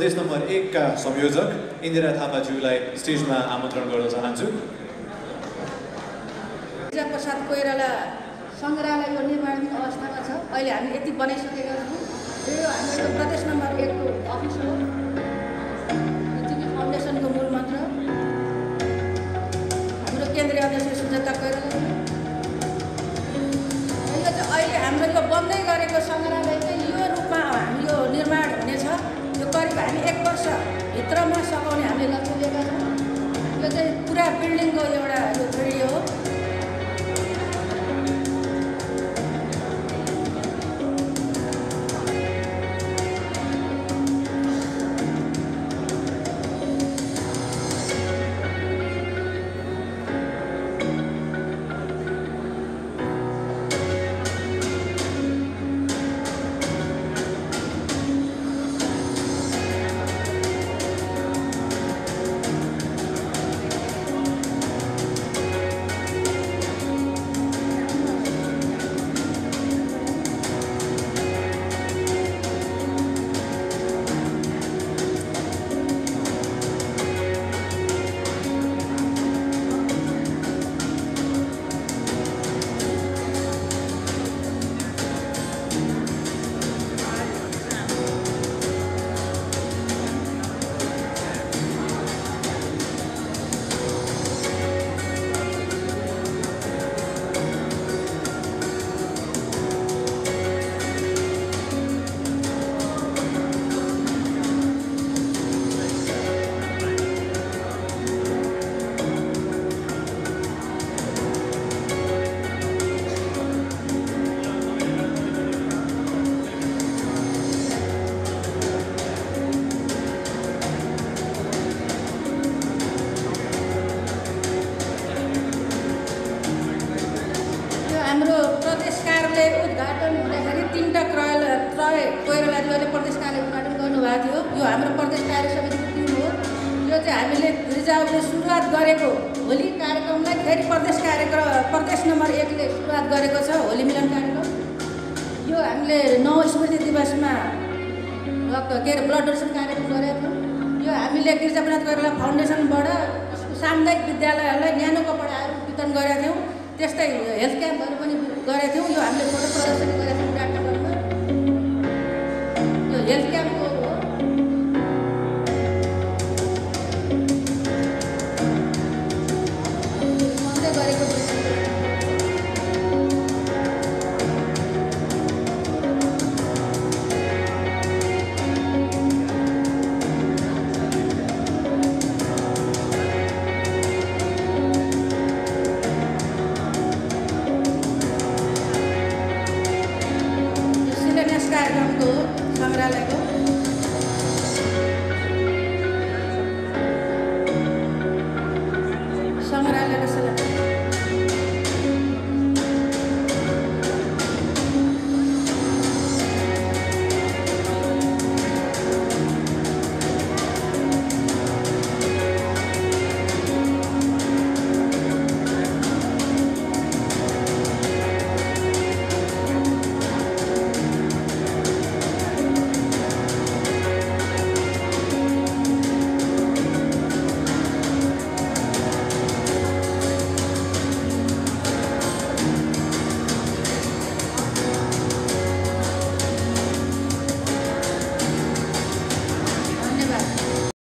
प्रदेश नम्बर 1 का संयोजक इन्दिरा थापाज्यूलाई स्टेजमा आमन्त्रण गर्न चाहन्छु। प्रसाद कोइराला सङ्ग्रहालयको निर्माण अवस्थामा छ। अहिले हामी यति बनाइसकेका छौँ। यो हाम्रो प्रदेश नम्बर 1 को अफिस हो। पृथ्वी फाउन्डेसनको मूल मन्त्र हाम्रो केन्द्रीय अध्यक्ष सुजाता कोइराला। अहिले हाम्रो यो बन्दै गरेको सङ्ग्रहालय चाहिँ यो रूपमा हामी यो निर्माण हुनेछ। यो करिब हामी 1 वर्षभित्रमा सघाउने हामीले लक्ष्य लिएका छौँ। यो चाहिँ पुरा बिल्डिङको एउटा यो भिडियो हो। हाम्रो प्रदेश कार्यालय उद्घाटन हुँदाखेरि 3टा क्रय कोइरालाज्यूले प्रदेश कार्यालय उद्घाटन गर्नुभएको थियो। यो हाम्रो प्रदेश कार्य समितिको टिम हो। यो चाहिँ हामीले रिजार्भले सुरुवात गरेको होली कार्यक्रमलाई फेरि प्रदेश नम्बर 1 ले सुरुवात गरेको छ होली मिलन कार्यक्रम। यो हामीले 9 स्मृति दिवसमा के अरे ब्लड डोनेसन कार्यक्रम गरेको थियौँ। यो हामीले गिरिजाप्रसाद कोइराला फाउन्डेसनबाट सामुदायिक विद्यालयहरूलाई न्यानो कपडाहरू वितरण गरेका थियौँ। त्यस्तै हेल्थ क्याम्पहरू पनि गरेका थियौँ। यो हामीले फोटो प्रदर्शनी गरेका थियौँ डाटाबरमा। यो हेल्थ क्याम्पको हो। बन्दै गरेको कार्यक्रमको सङ्ग्रहालयको सङ्ग्रहालयको